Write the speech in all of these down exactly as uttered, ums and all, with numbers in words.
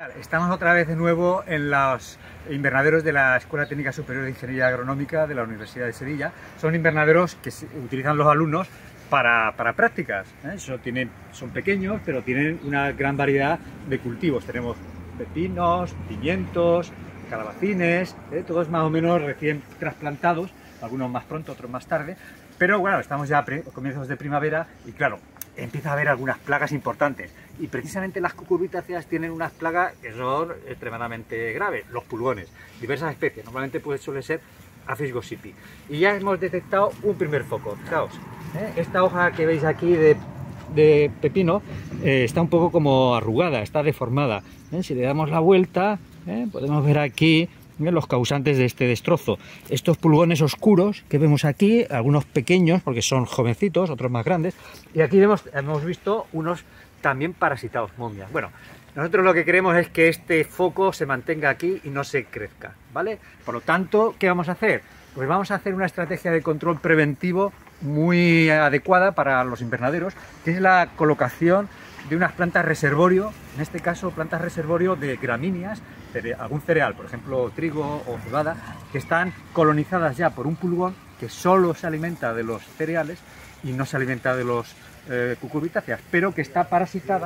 Estamos otra vez de nuevo en los invernaderos de la Escuela Técnica Superior de Ingeniería Agronómica de la Universidad de Sevilla. Son invernaderos que utilizan los alumnos para, para prácticas. ¿eh? Son, tienen, son pequeños, pero tienen una gran variedad de cultivos. Tenemos pepinos, pimientos, calabacines, ¿eh? todos más o menos recién trasplantados, algunos más pronto, otros más tarde. Pero bueno, estamos ya a comienzos de primavera y claro, empieza a haber algunas plagas importantes. Y precisamente las cucurbitáceas tienen unas plagas que son extremadamente graves, los pulgones, diversas especies, normalmente pues suele ser Aphis gossypii. Y ya hemos detectado un primer foco, fijaos, ¿eh? Esta hoja que veis aquí de, de pepino eh, está un poco como arrugada, está deformada, ¿eh? Si le damos la vuelta, ¿eh? podemos ver aquí los causantes de este destrozo. Estos pulgones oscuros que vemos aquí, algunos pequeños porque son jovencitos, otros más grandes, y aquí vemos, hemos visto unos también parasitados, momias. Bueno, nosotros lo que queremos es que este foco se mantenga aquí y no se crezca, ¿vale? Por lo tanto, ¿qué vamos a hacer? Pues vamos a hacer una estrategia de control preventivo muy adecuada para los invernaderos, que es la colocación de unas plantas reservorio, en este caso plantas reservorio de gramíneas, algún cereal, por ejemplo trigo o cebada, que están colonizadas ya por un pulgón que solo se alimenta de los cereales y no se alimenta de los eh, cucurbitáceas, pero que está parasitada.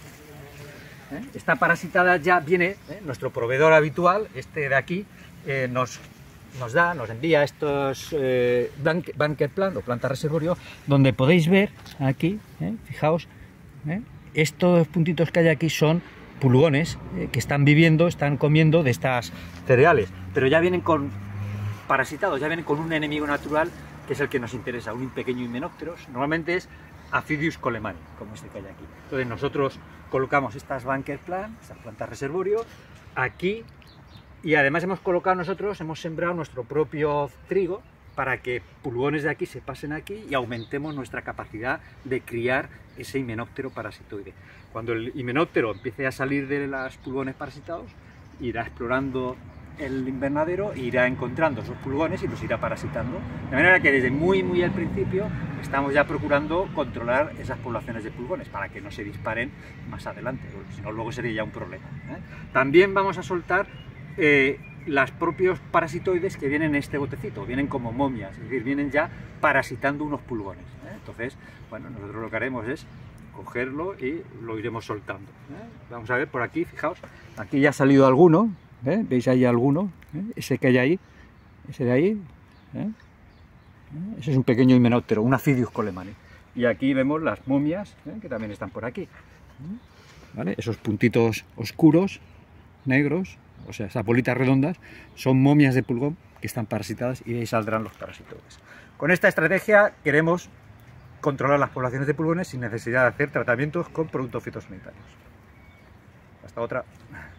¿eh? Está parasitada ya viene, ¿eh? nuestro proveedor habitual, este de aquí, eh, nos, nos da, nos envía estos eh, bunker plant o planta reservorio, donde podéis ver aquí, ¿eh? fijaos, ¿eh? estos puntitos que hay aquí son pulgones eh, que están viviendo, están comiendo de estas cereales, pero ya vienen con parasitados, ya vienen con un enemigo natural que es el que nos interesa, un pequeño himenópteros, normalmente es Aphidius colemani, como este que hay aquí. Entonces nosotros colocamos estas bunker plant, estas plantas reservorio, aquí, y además hemos colocado nosotros, hemos sembrado nuestro propio trigo para que pulgones de aquí se pasen aquí y aumentemos nuestra capacidad de criar ese himenóptero parasitoide. Cuando el himenóptero empiece a salir de los pulgones parasitados, irá explorando el invernadero e irá encontrando esos pulgones y los irá parasitando. De manera que desde muy muy al principio estamos ya procurando controlar esas poblaciones de pulgones para que no se disparen más adelante, si no luego sería ya un problema. ¿eh? También vamos a soltar eh, los propios parasitoides que vienen en este botecito, vienen como momias, es decir, vienen ya parasitando unos pulgones. ¿eh? Entonces, bueno, nosotros lo que haremos es cogerlo y lo iremos soltando. ¿eh? Vamos a ver por aquí, fijaos, aquí ya ha salido alguno, ¿eh? ¿Veis ahí alguno? ¿eh? Ese que hay ahí, ese de ahí, ¿eh? ese es un pequeño himenóptero, un Aphidius colemani. Y aquí vemos las momias, ¿eh? que también están por aquí. ¿eh? ¿Vale? Esos puntitos oscuros, negros, o sea, esas bolitas redondas, son momias de pulgón que están parasitadas y de ahí saldrán los parasitoides. Con esta estrategia queremos controlar las poblaciones de pulgones sin necesidad de hacer tratamientos con productos fitosanitarios. Hasta otra.